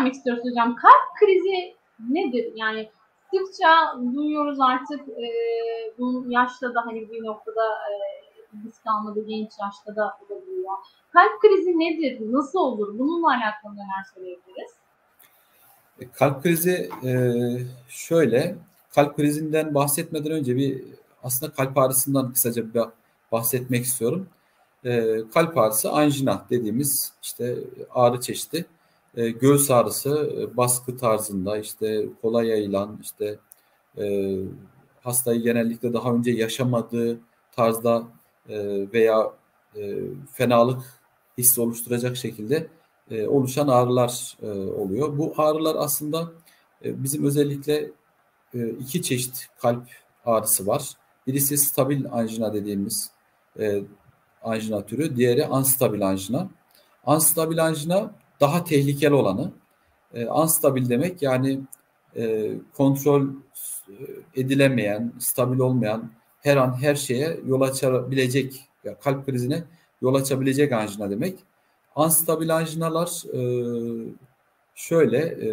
öğrenmek istiyoruz hocam. Kalp krizi nedir? Yani sıkça duyuyoruz artık bu yaşta da hani bir noktada risk almadı genç yaşta da olabiliyor. Kalp krizi nedir? Nasıl olur? Bununla alakalı neler söyleyebiliriz? Kalp krizi şöyle, kalp krizinden bahsetmeden önce aslında kalp ağrısından kısaca bahsetmek istiyorum. Kalp ağrısı anjina dediğimiz işte ağrı çeşidi. Göğüs ağrısı baskı tarzında işte kolay yayılan işte hastayı genellikle daha önce yaşamadığı tarzda veya fenalık hissi oluşturacak şekilde oluşan ağrılar oluyor. Bu ağrılar aslında bizim özellikle iki çeşit kalp ağrısı var. Birisi stabil anjina dediğimiz anjina türü, diğeri unstabil anjina. Unstabil anjina daha tehlikeli olanı. Unstabil demek yani kontrol edilemeyen, stabil olmayan her an her şeye yol açabilecek, ya kalp krizine yol açabilecek anjina demek. Unstabil anjinalar şöyle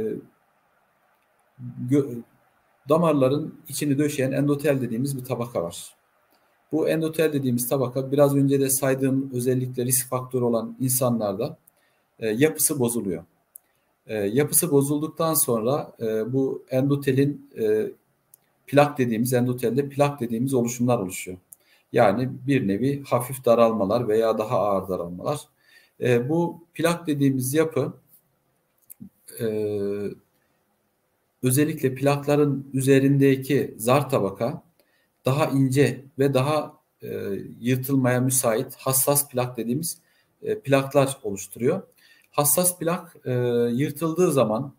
damarların içini döşeyen endotel dediğimiz bir tabaka var. Bu endotel dediğimiz tabaka biraz önce de saydığım özellikle risk faktörü olan insanlarda yapısı bozuluyor. Yapısı bozulduktan sonra bu endotelin plak dediğimiz, endotelde plak dediğimiz oluşumlar oluşuyor. Yani bir nevi hafif daralmalar veya daha ağır daralmalar. Bu plak dediğimiz yapı özellikle plakların üzerindeki zar tabaka daha ince ve daha yırtılmaya müsait hassas plak dediğimiz plaklar oluşturuyor. Hassas plak yırtıldığı zaman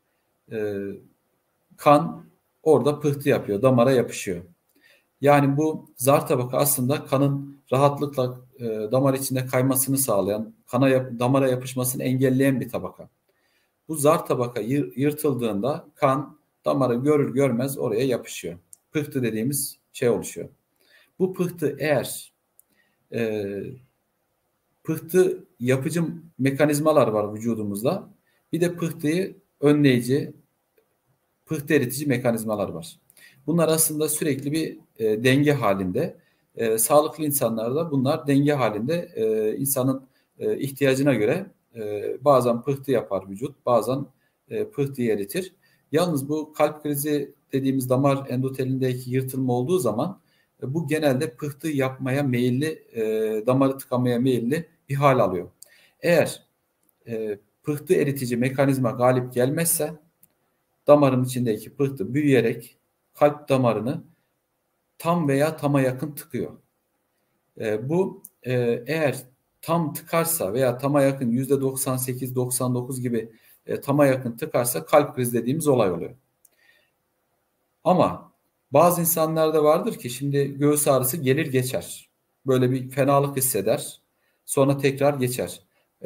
kan orada pıhtı yapıyor, damara yapışıyor. Yani bu zar tabaka aslında kanın rahatlıkla damar içinde kaymasını sağlayan, damara yapışmasını engelleyen bir tabaka. Bu zar tabaka yırtıldığında kan damarı görür görmez oraya yapışıyor. Pıhtı dediğimiz şey oluşuyor. Bu pıhtı eğer pıhtı yapıcı mekanizmalar var vücudumuzda. Bir de pıhtıyı önleyici, pıhtı eritici mekanizmalar var. Bunlar aslında sürekli bir denge halinde. Sağlıklı insanlarda bunlar denge halinde insanın ihtiyacına göre bazen pıhtı yapar vücut, bazen pıhtıyı eritir. Yalnız bu kalp krizi dediğimiz damar endotelindeki yırtılma olduğu zaman bu genelde pıhtı yapmaya meyilli, damarı tıkamaya meyilli bir hal alıyor. Eğer pıhtı eritici mekanizma galip gelmezse damarın içindeki pıhtı büyüyerek kalp damarını tam veya tama yakın tıkıyor. Bu eğer tam tıkarsa veya tama yakın %98-99 gibi tama yakın tıkarsa kalp krizi dediğimiz olay oluyor. Ama bazı insanlarda vardır ki şimdi göğüs ağrısı gelir geçer. Böyle bir fenalık hisseder. Sonra tekrar geçer.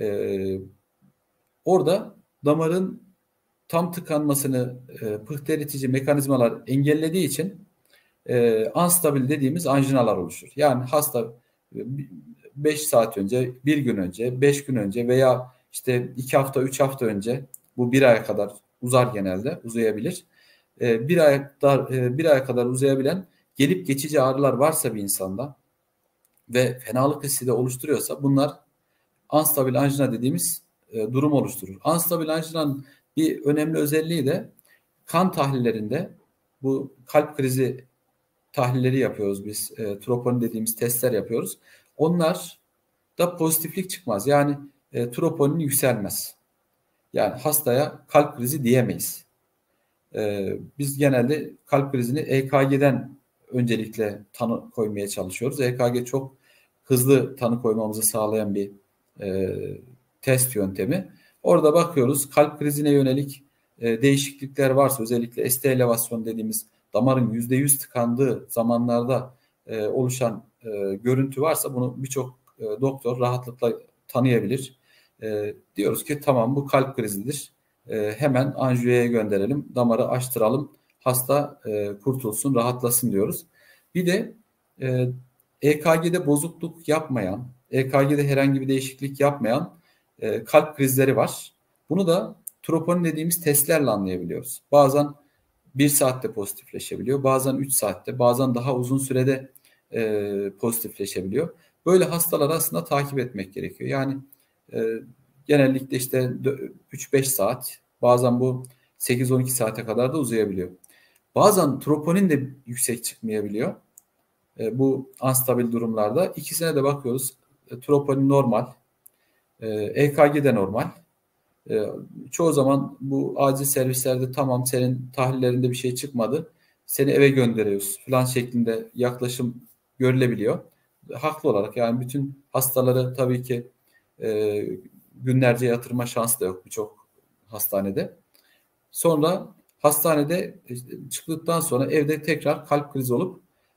Orada damarın tam tıkanmasını pıhtı eritici mekanizmalar engellediği için unstabil dediğimiz anjinalar oluşur. Yani hasta 5 saat önce, 1 gün önce, 5 gün önce veya işte 2 hafta, 3 hafta önce, bu 1 aya kadar uzar genelde, uzayabilir. 1 aya kadar uzayabilen gelip geçici ağrılar varsa bir insanda ve fenalık hissi de oluşturuyorsa bunlar unstabil anjina dediğimiz durum oluşturur. Unstabil anjinanın bir önemli özelliği de kan tahlillerinde bu kalp krizi tahlilleri yapıyoruz biz. Troponin dediğimiz testler yapıyoruz. Onlar da pozitiflik çıkmaz. Yani troponin yükselmez. Yani hastaya kalp krizi diyemeyiz. Biz genelde kalp krizini EKG'den öncelikle tanı koymaya çalışıyoruz. EKG çok hızlı tanı koymamızı sağlayan bir test yöntemi. Orada bakıyoruz kalp krizine yönelik değişiklikler varsa özellikle ST elevasyon dediğimiz damarın %100 tıkandığı zamanlarda oluşan görüntü varsa bunu birçok doktor rahatlıkla tanıyabilir. Diyoruz ki tamam bu kalp krizidir. Hemen anjiyoya gönderelim, damarı açtıralım, hasta kurtulsun, rahatlasın diyoruz. Bir de EKG'de bozukluk yapmayan, EKG'de herhangi bir değişiklik yapmayan kalp krizleri var. Bunu da troponin dediğimiz testlerle anlayabiliyoruz. Bazen 1 saatte pozitifleşebiliyor, bazen 3 saatte, bazen daha uzun sürede pozitifleşebiliyor. Böyle hastalar aslında takip etmek gerekiyor. Yani genellikle işte 3-5 saat, bazen bu 8-12 saate kadar da uzayabiliyor. Bazen troponin de yüksek çıkmayabiliyor. Bu anstabil durumlarda. İkisine de bakıyoruz. Troponin normal, EKG de normal. Çoğu zaman bu acil servislerde tamam senin tahlillerinde bir şey çıkmadı, seni eve gönderiyoruz falan şeklinde yaklaşım görülebiliyor. Haklı olarak yani bütün hastaları tabii ki günlerce yatırma şansı da yok birçok hastanede. Sonra hastanede çıktıktan sonra evde tekrar kalp krizi olup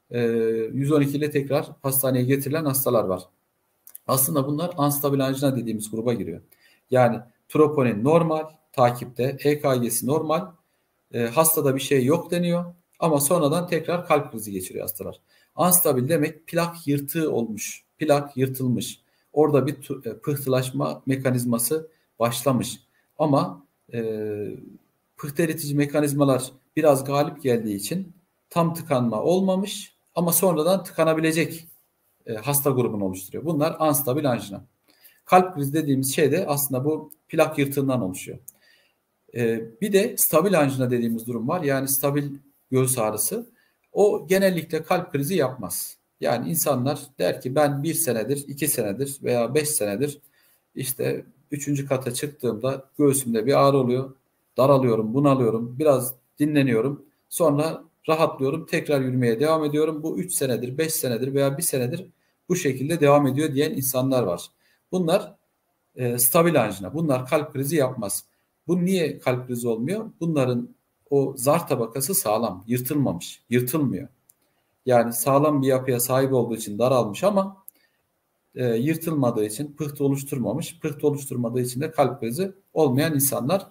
112 ile tekrar hastaneye getirilen hastalar var. Aslında bunlar anstabil angina dediğimiz gruba giriyor. Yani troponin normal, takipte, EKG'si normal, hastada bir şey yok deniyor ama sonradan tekrar kalp krizi geçiriyor hastalar. Anstabil demek plak yırtığı olmuş, plak yırtılmış. Orada bir pıhtılaşma mekanizması başlamış. Ama pıhtı eritici mekanizmalar biraz galip geldiği için tam tıkanma olmamış ama sonradan tıkanabilecek hasta grubunu oluşturuyor. Bunlar anstabil angina. Kalp krizi dediğimiz şey de aslında bu plak yırtığından oluşuyor. Bir de stabil angina dediğimiz durum var. Yani stabil göğüs ağrısı. O genellikle kalp krizi yapmaz. Yani insanlar der ki ben 1 senedir, 2 senedir veya 5 senedir işte 3. kata çıktığımda göğsümde bir ağrı oluyor. Daralıyorum, bunalıyorum, biraz dinleniyorum. Sonra rahatlıyorum, tekrar yürümeye devam ediyorum. Bu 3 senedir, 5 senedir veya 1 senedir bu şekilde devam ediyor diyen insanlar var. Bunlar stabil angina. Bunlar kalp krizi yapmaz. Bu niye kalp krizi olmuyor? Bunların o zar tabakası sağlam, yırtılmamış, yırtılmıyor. Yani sağlam bir yapıya sahip olduğu için daralmış ama yırtılmadığı için pıhtı oluşturmamış. Pıhtı oluşturmadığı için de kalp krizi olmayan insanlar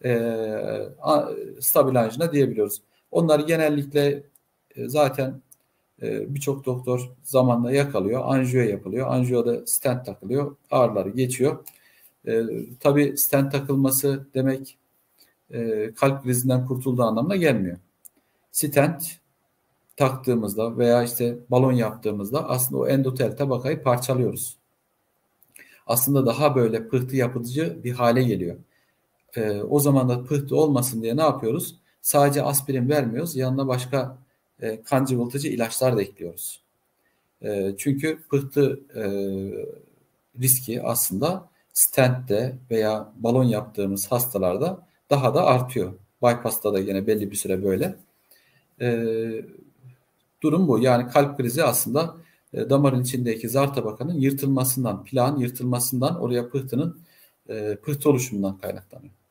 stabil angina diyebiliyoruz. Onlar genellikle zaten birçok doktor zamanla yakalıyor. Anjiyo yapılıyor. Anjiyoda stent takılıyor. Ağrıları geçiyor. Tabii stent takılması demek kalp krizinden kurtulduğu anlamına gelmiyor. Stent taktığımızda veya işte balon yaptığımızda aslında o endotel tabakayı parçalıyoruz. Aslında daha böyle pıhtı yapıcı bir hale geliyor. O zaman da pıhtı olmasın diye ne yapıyoruz? Sadece aspirin vermiyoruz. Yanına başka kan cıvıltıcı ilaçlar da ekliyoruz. Çünkü pıhtı riski aslında stentte veya balon yaptığımız hastalarda daha da artıyor. Bypass'ta da yine belli bir süre böyle. Durum bu. Yani kalp krizi aslında damarın içindeki zar tabakanın yırtılmasından, plağın yırtılmasından oraya pıhtı oluşumundan kaynaklanıyor.